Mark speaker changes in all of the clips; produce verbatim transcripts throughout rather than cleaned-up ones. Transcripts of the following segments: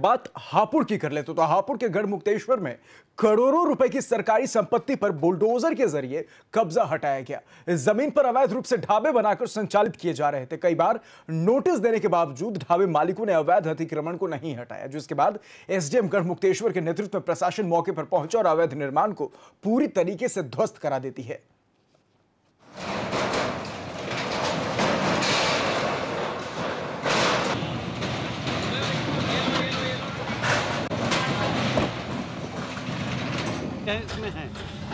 Speaker 1: बात हापुड़ की कर लेते तो हापुड़ के गढ़मुक्तेश्वर में करोड़ों रुपए की सरकारी संपत्ति पर बुलडोजर के जरिए कब्जा हटाया गया। इस जमीन पर अवैध रूप से ढाबे बनाकर संचालित किए जा रहे थे। कई बार नोटिस देने के बावजूद ढाबे मालिकों ने अवैध अतिक्रमण को नहीं हटाया, जिसके बाद एसडीएम गढ़मुक्तेश्वर के नेतृत्व में प्रशासन मौके पर पहुंचा और अवैध निर्माण को पूरी तरीके से ध्वस्त करा देती है।
Speaker 2: इसमें है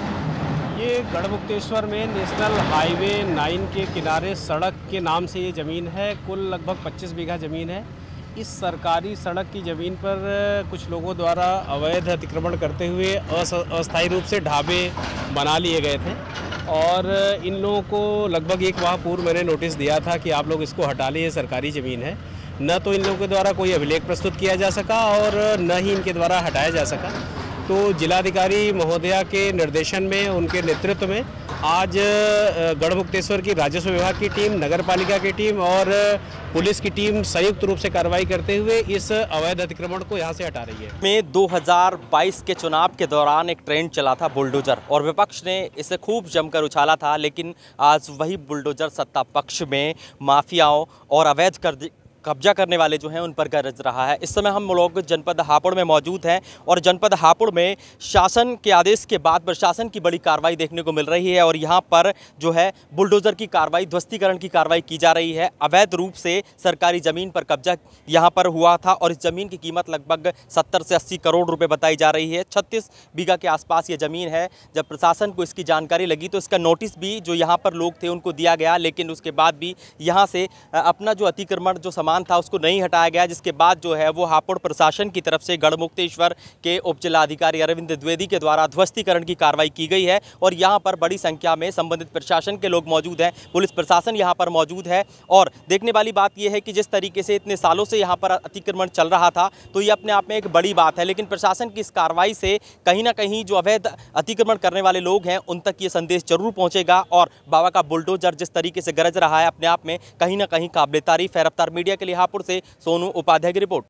Speaker 2: ये गढ़मुक्तेश्वर में नेशनल हाईवे नाइन के किनारे सड़क के नाम से ये ज़मीन है। कुल लगभग पच्चीस बीघा ज़मीन है। इस सरकारी सड़क की ज़मीन पर कुछ लोगों द्वारा अवैध अतिक्रमण करते हुए अस्थायी रूप से ढाबे बना लिए गए थे और इन लोगों को लगभग एक माह पूर्व मैंने नोटिस दिया था कि आप लोग इसको हटा लिए, सरकारी ज़मीन है। न तो इन लोगों के द्वारा कोई अभिलेख प्रस्तुत किया जा सका और न ही इनके द्वारा हटाया जा सका। तो जिलाधिकारी महोदया के निर्देशन में, उनके नेतृत्व में आज गढ़मुक्तेश्वर की राजस्व विभाग की टीम, नगर पालिका की टीम और पुलिस की टीम संयुक्त रूप से कार्रवाई करते हुए इस अवैध अतिक्रमण को यहां से हटा रही है।
Speaker 3: में दो हज़ार बाईस के चुनाव के दौरान एक ट्रेंड चला था बुलडोजर और विपक्ष ने इसे खूब जमकर उछाला था, लेकिन आज वही बुलडोजर सत्ता पक्ष में माफियाओं और अवैध कर कब्जा करने वाले जो हैं उन पर गरज रहा है। इस समय हम लोग जनपद हापुड़ में मौजूद हैं और जनपद हापुड़ में शासन के आदेश के बाद प्रशासन की बड़ी कार्रवाई देखने को मिल रही है और यहाँ पर जो है बुलडोजर की कार्रवाई, ध्वस्तीकरण की कार्रवाई की जा रही है। अवैध रूप से सरकारी ज़मीन पर कब्जा यहाँ पर हुआ था और इस ज़मीन की कीमत लगभग सत्तर से अस्सी करोड़ रुपये बताई जा रही है। छत्तीस बीघा के आसपास ये ज़मीन है। जब प्रशासन को इसकी जानकारी लगी तो इसका नोटिस भी जो यहाँ पर लोग थे उनको दिया गया, लेकिन उसके बाद भी यहाँ से अपना जो अतिक्रमण जो था उसको नहीं हटाया गया, जिसके बाद जो है वो हापुड़ प्रशासन की तरफ से गढ़मुक्तेश्वर के उप जिलाधिकारी अरविंद द्विवेदी के द्वारा ध्वस्तीकरण की कार्रवाई की गई है और यहां पर बड़ी संख्या में संबंधित प्रशासन के लोग मौजूद हैं, पुलिस प्रशासन यहां पर मौजूद है। और देखने वाली बात यह है कि जिस तरीके से इतने सालों से यहां पर अतिक्रमण चल रहा था तो ये अपने आप में एक बड़ी बात है, लेकिन प्रशासन की इस कार्रवाई से कहीं ना कहीं जो अवैध अतिक्रमण करने वाले लोग हैं उन तक ये संदेश जरूर पहुंचेगा और बाबा का बुलडोजर जिस तरीके से गरज रहा है अपने आप में कहीं ना कहीं काबिल तारीफ है। रफ्तार मीडिया के लिए हापुड़ से सोनू उपाध्याय की रिपोर्ट।